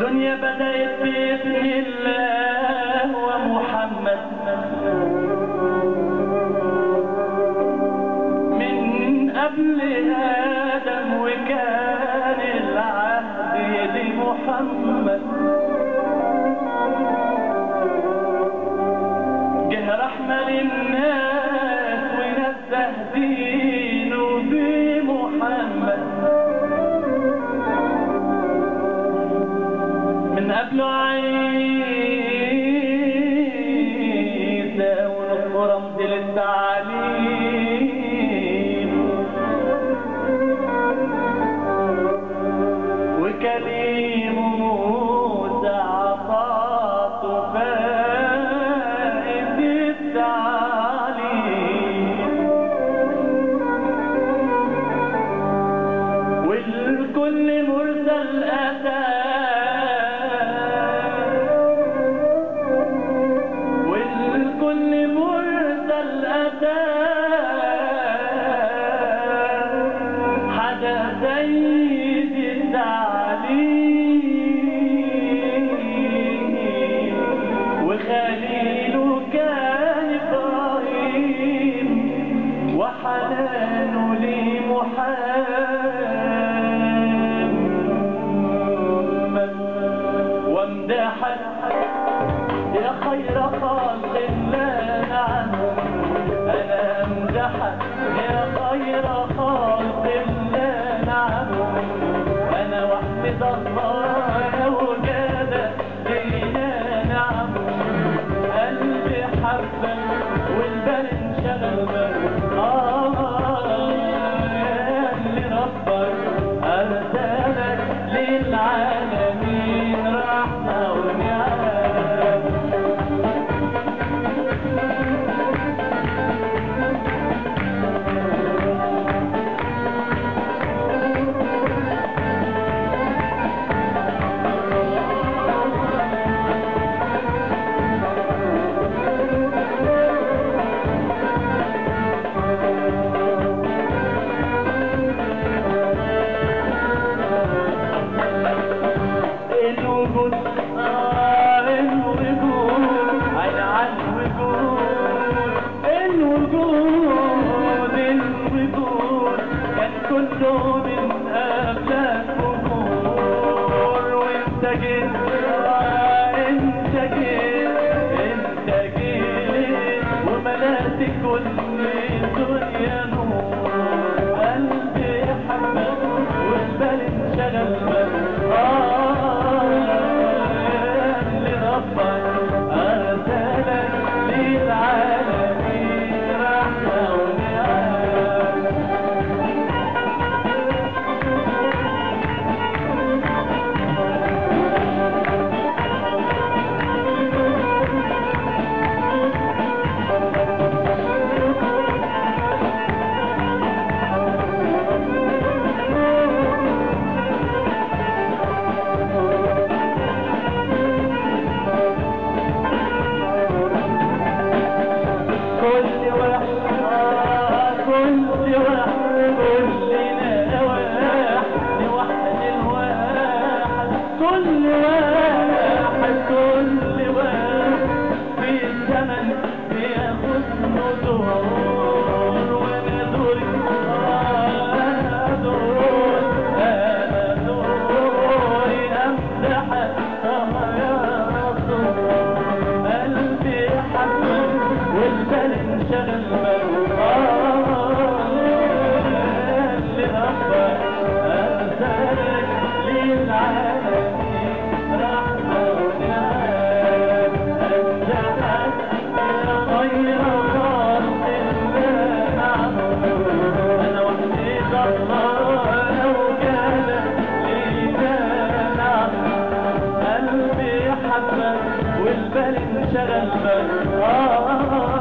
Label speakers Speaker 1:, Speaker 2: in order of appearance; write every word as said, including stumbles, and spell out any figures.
Speaker 1: الدنيا بدأت بإذن الله ومحمد من قبل آدم، وكان العهد لمحمد. جه رحمة للناس ونزه دينه بمحمد. من قبله عيسى ونصه رمز للتعليم، وكليمه موسى عطاته فائد التعليم، والكل مرسل أتى سيد التعليم، وخليله كان إبراهيم، وحنانه لمحمد. وامدحك يا خير خلق الله عنه، أنا أمدحك يا خير خلق الله، أنا وحمد الله وجاد لينا نعم. قلبي حبك والبال انشغل بك، آه يا اللي ربك أرسلك للعالمين رحمة ونعم. كله من قبلك فجور، وانت جيت انت جيت انت جيت وملأت كل الدنيا نور. قلبي حبك والبال انشغل بك، آه اللي ربك أرسلك للعالمين رحمة ونعم. كل واحد كل واحد في الزمن بياخد دور، وانا دوري انا دوري انا دوري امدحك يا رسول. قلبي حبك والبال انشغل بك، اللي ربك ارسلك للعالم والبال انشغل بك.